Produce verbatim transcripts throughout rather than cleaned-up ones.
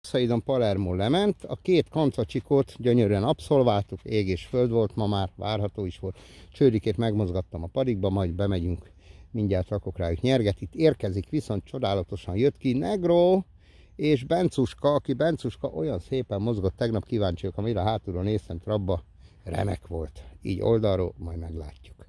Szaidon Palermo lement, a két kancacsikót gyönyörűen abszolváltuk, ég és föld volt ma már, várható is volt. Csődikét megmozgattam a padikba, majd bemegyünk, mindjárt rakok rájuk nyerget. Itt érkezik, viszont csodálatosan jött ki Negro és Bencuska, aki Bencuska olyan szépen mozgott tegnap, kíváncsiak, amire hátulról néztem trapba, remek volt. Így oldalról, majd meglátjuk.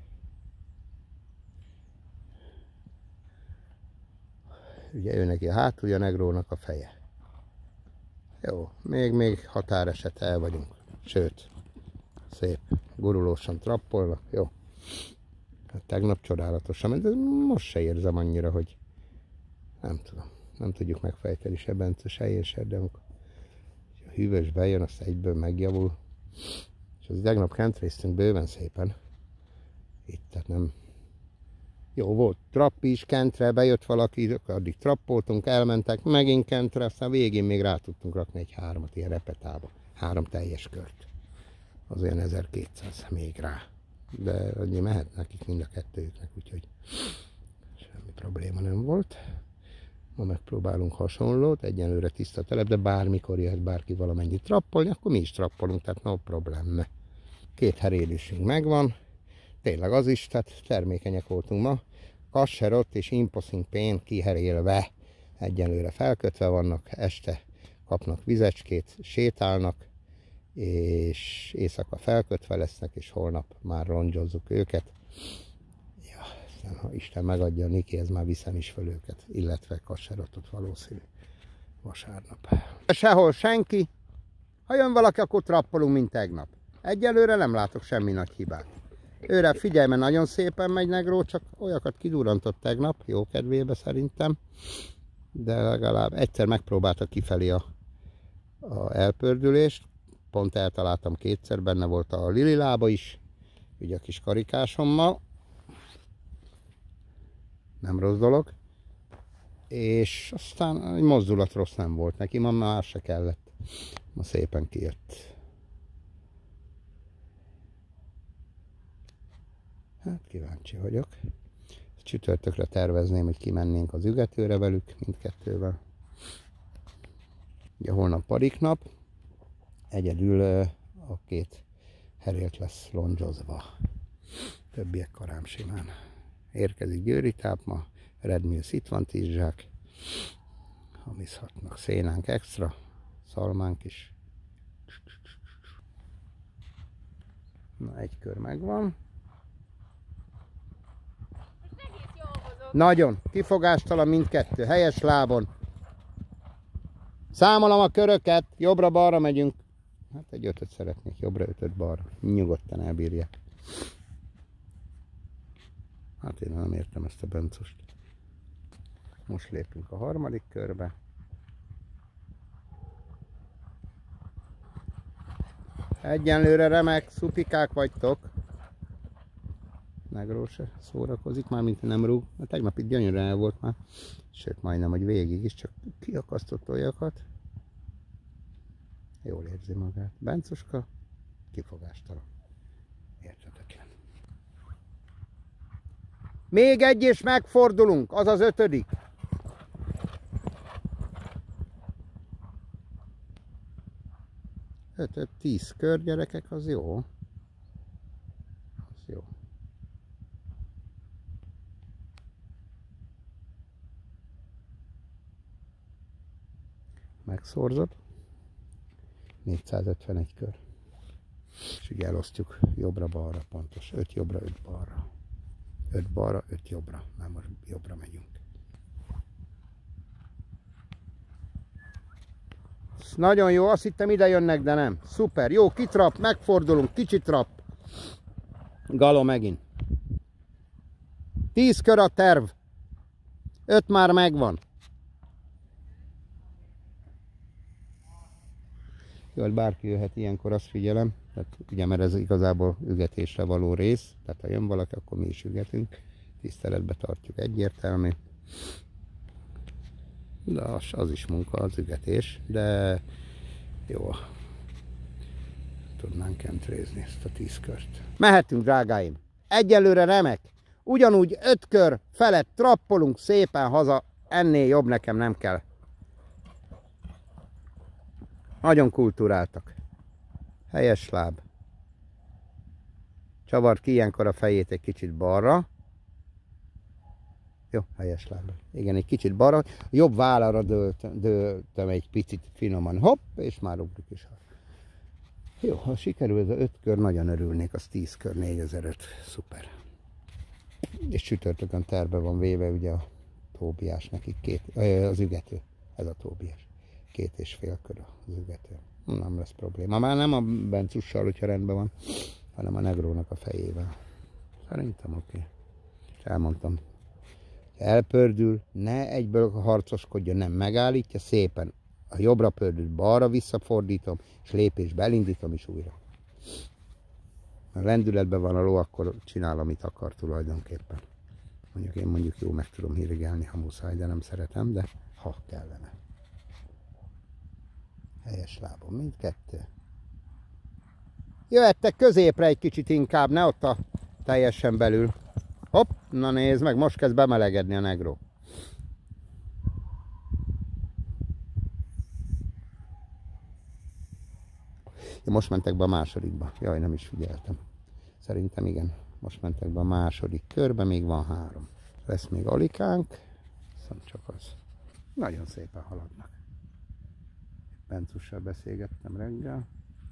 Ugye ő neki a hátulja, Negrónak a feje. Jó, még, még határeset el vagyunk. Sőt, szép, gurulósan trappolnak. Jó. Hát tegnap csodálatosan, de most se érzem annyira, hogy nem tudom. Nem tudjuk megfejteni se Bence, se én se, de amikor a hűvös bejön, azt egyből megjavul. És az tegnap kentréztünk bőven szépen. Itt, tehát nem... Jó, volt trapp is, kentre, bejött valaki, addig trappoltunk, elmentek, megint kentre, aztán végén még rá tudtunk rakni egy hármat, ilyen repetába. Három teljes kört. Az olyan ezerkétszáz még rá. De annyi mehet nekik mind a kettőjüknek, úgyhogy semmi probléma nem volt. Ma megpróbálunk hasonlót, egyenlőre tiszta telep, de bármikor jöhet bárki valamennyit trappolni, akkor mi is trappolunk, tehát no problém. Két herélésünk megvan, tényleg az is, tehát termékenyek voltunk ma. Kasserott és Imposing Pain kiherélve, egyenlőre felkötve vannak, este kapnak vizecskét, sétálnak, és éjszaka felkötve lesznek, és holnap már rondzsozzuk őket. Ja, aztán ha Isten megadja, a Nikihez már viszem is föl őket, illetve Kasserottot valószínű vasárnap. Sehol senki, ha jön valaki, akkor trappolunk, mint tegnap. Egyelőre nem látok semmi nagy hibát. Őre figyelj, mert nagyon szépen megy Negro, csak olyakat kidurrantott tegnap, jó kedvébe szerintem. De legalább egyszer megpróbálta kifelé a, a elpördülést. Pont eltaláltam kétszer, benne volt a lili lába is, ugye a kis karikásommal. Nem rossz dolog. És aztán egy mozdulat rossz nem volt neki, ma már se kellett. Ma szépen kijött. Hát kíváncsi vagyok. Csütörtökre tervezném, hogy kimennénk az ügetőre velük, mindkettővel. Ugye holnap padiknap. Egyedül a két herélt lesz londzsozva. Többiek karám simán. Érkezik Győri táp ma. Red Mills itt van, tíz zsák. Hamiszhatnak. Szénánk extra. Szalmánk is. Na, egy kör megvan. Nagyon. Kifogástalan mindkettő. Helyes lábon. Számolom a köröket. Jobbra-balra megyünk. Hát egy ötöt szeretnék. Jobbra, ötöt, balra. Nyugodtan elbírják. Hát én nem értem ezt a Bencust. Most lépünk a harmadik körbe. Egyenlőre remek, szupikák vagytok. Negro se szórakozik, már mint nem rúg. A tegnap itt gyönyörűen el volt már. Sőt, majdnem, hogy végig is, csak kiakasztott olyakat. Jól érzi magát. Bencuska kifogástalan. Érthetetlen. Még egy és megfordulunk, az az ötödik. öt tíz kör, gyerekek, az jó. Az jó. Megszorzott. négyszázötvenegy kör. És így elosztjuk jobbra-balra pontos. öt jobbra, öt balra. öt balra, öt jobbra. Már most jobbra megyünk. Nagyon jó, azt hittem ide jönnek, de nem. Szuper, jó, kitrap, megfordulunk, kicsit trap. Galo megint. tíz kör a terv. öt már megvan. Jó, hogy bárki jöhet ilyenkor, azt figyelem. Tehát, ugye, mert ez igazából ügetésre való rész. Tehát ha jön valaki, akkor mi is ügetünk. Tiszteletbe tartjuk egyértelmű. De az, az is munka, az ügetés. De jó. Tudnánk kentrézni ezt a tíz kört. Mehetünk, drágáim. Egyelőre remek. Ugyanúgy öt kör felett trappolunk szépen haza. Ennél jobb nekem nem kell. Nagyon kulturáltak. Helyes láb. Csavart ki ilyenkor a fejét egy kicsit balra. Jó, helyes láb. Igen, egy kicsit balra. Jobb vállára dőlt, dőltem egy picit finoman. Hopp, és már ugrik is. Jó, ha sikerül ez a öt kör, nagyon örülnék, az tíz kör, négyezer-öt. Szuper. És csütörtökön terve van véve, ugye a Tóbiás nekik két, az ügető. Ez a Tóbiás. Két és fél kör az ügető. Nem lesz probléma. Már nem a bencussal, hogyha rendben van, hanem a negrónak a fejével. Szerintem oké. Okay. Elmondtam. Elpördül, ne egyből harcoskodjon, nem megállítja, szépen a jobbra pördül, balra visszafordítom, és lépésbe elindítom is újra. Ha lendületben van a ló, akkor csinál, amit akar tulajdonképpen. Mondjuk én mondjuk jó meg tudom hirigelni, ha muszáj, de nem szeretem, de ha kellene. Helyes lábom, mindkettő. Jöhettek középre egy kicsit inkább, ne ott a teljesen belül. Hopp, na nézd meg, most kezd bemelegedni a negró. Ja, most mentek be a másodikba. Jaj, nem is figyeltem. Szerintem igen, most mentek be a második körbe, még van három. Lesz még alikánk, viszont csak az. Nagyon szépen haladnak. Bencussal beszélgettem reggel.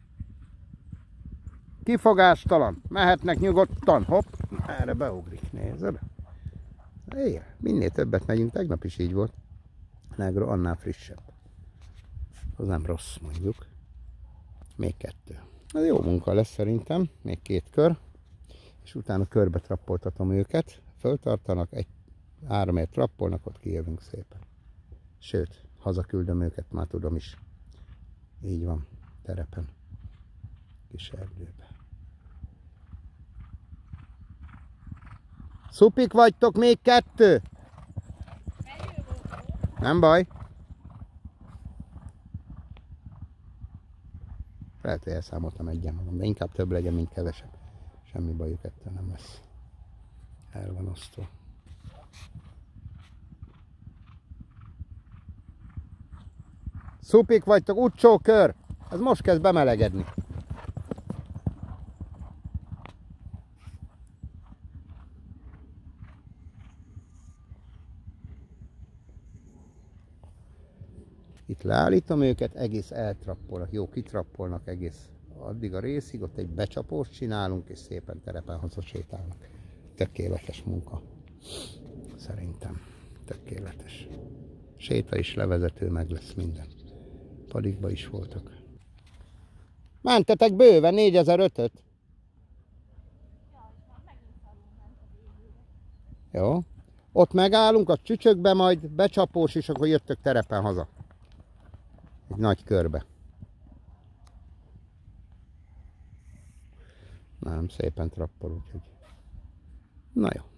Kifogástalan, mehetnek nyugodtan, hopp, erre beugrik, nézed? Él, minél többet megyünk, tegnap is így volt. Negro annál frissebb. Az nem rossz, mondjuk. Még kettő. Ez jó munka lesz szerintem, még két kör. És utána körbe trappoltatom őket. Föltartanak, egy áramért trappolnak, ott kijövünk szépen. Sőt, hazaküldöm őket, már tudom is. Így van, terepen. Kis erdőbe. Szupik vagytok, még kettő? Nem baj. Lehet, hogy elszámoltam egyen magam, de inkább több legyen, mint kevesebb. Semmi bajuk ettől nem lesz. El van osztva. Szupik vagytok, utcsó kör! Ez most kezd bemelegedni. Itt leállítom őket, egész eltrappolnak, jó, kitrappolnak egész addig a részig, ott egy becsapóst csinálunk, és szépen terepen hazasétálnak. Tökéletes munka. Szerintem. Tökéletes. Séta is, levezető, meg lesz minden. Padikba is voltak. Mentetek bőven, négyezer-ötöt. Jó. Ott megállunk a csücsökbe, majd becsapós, és akkor jöttök terepen haza. Egy nagy körbe. Nem, szépen trappol, úgyhogy. Na jó.